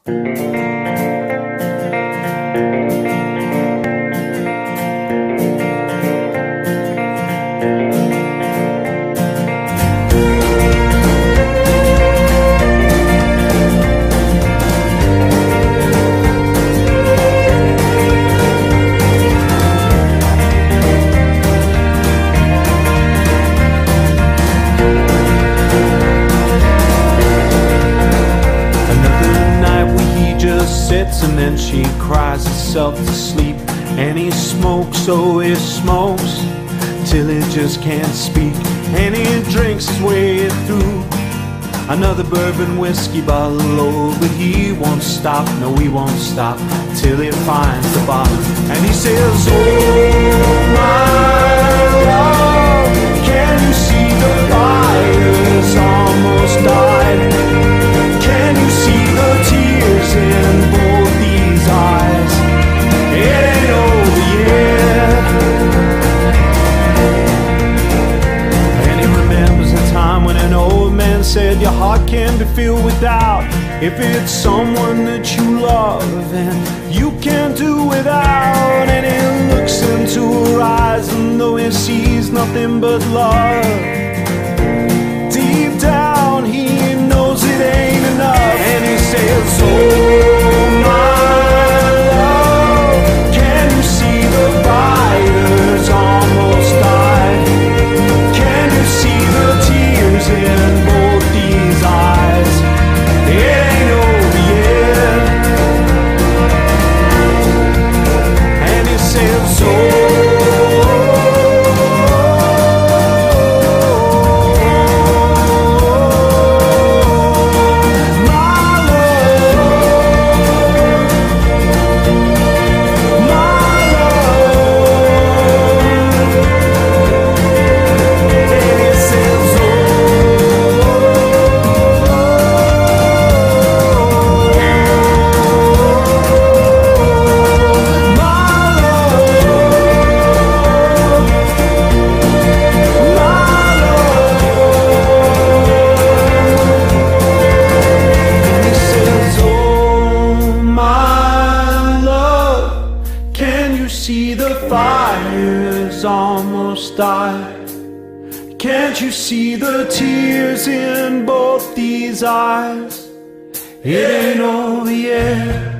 And then she cries herself to sleep, and he smokes, oh he smokes, till he just can't speak. And he drinks his way through another bourbon whiskey bottle, oh, but he won't stop, no he won't stop, till he finds the bottle. And he says, oh my love, can you see the fire's almost died? Can you see the tears in both these eyes? It ain't over yet. And he remembers a time when an old man said your heart can be filled with doubt if it's someone that you love and you can't do without. And he looks into her eyes, and though he sees nothing but love, deep down he knows it ain't enough. And he says, oh my love, can you see the fire's almost died? Can you see the tears in both these eyes? It ain't over yet. And he says, oh see the fire's almost died? Can't you see the tears in both these eyes? It ain't over yet.